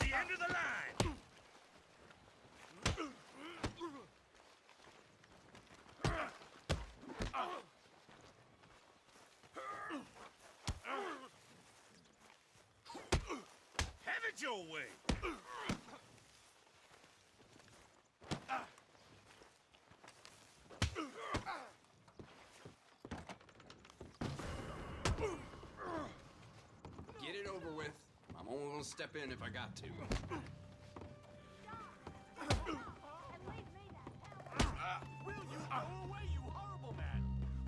the end of the line! Have it your way! Get it over with. I'm only gonna step in if I got to. Will you go away, you horrible man!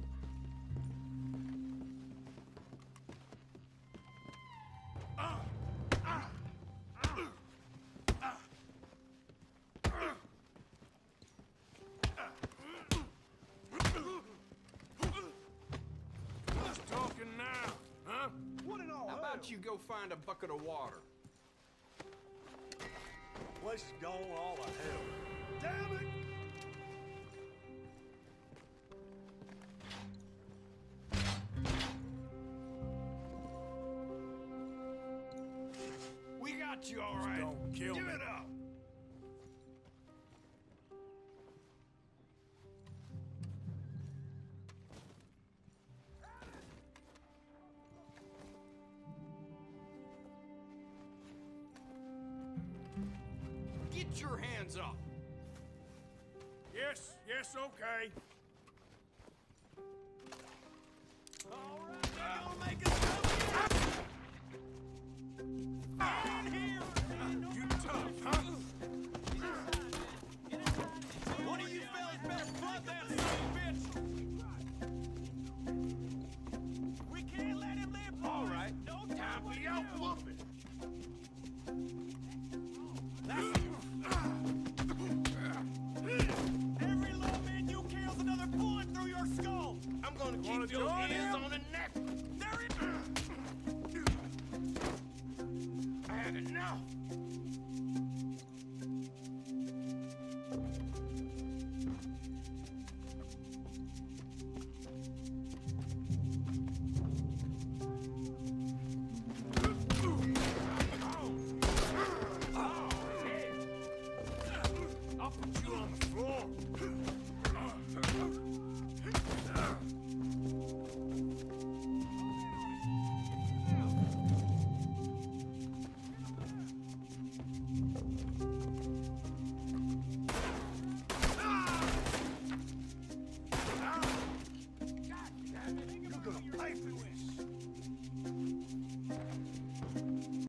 Who's talking now, huh? What in all How about you go find a bucket of water? Place is gone all to hell. Damn it! We got you all right. Don't kill Give me. it up. Get your hands up! Yes, yes, okay. All right, they're gonna make us come in here. You tough, huh? One of you fellas better flood that son of a bitch. We can't let him live. All right, no time for your whooping. Every lawman you kill's another bullet through your skull. I'm gonna Wanna keep your join hands him? on the neck. There it. I had enough.